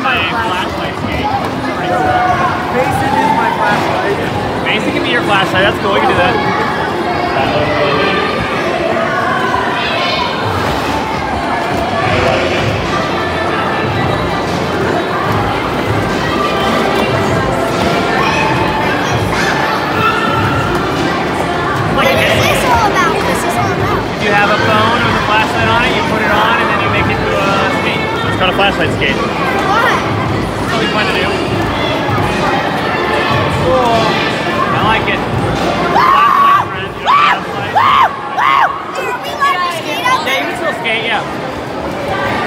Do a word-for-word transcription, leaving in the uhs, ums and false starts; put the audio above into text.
my playing flashlight. flashlight skate. Mason is my flashlight. Mason can be your flashlight. That's cool. We can do that. What is this all about? What is this all about? If you have a phone with a flashlight on it, you put it on and then you make it to a skate. So it's called a flashlight skate. Why? It's really fun to do. Cool. I like it. Flashlight, friends. You know, flashlight. Are we allowed to skate out Yeah, you can still skate, yeah.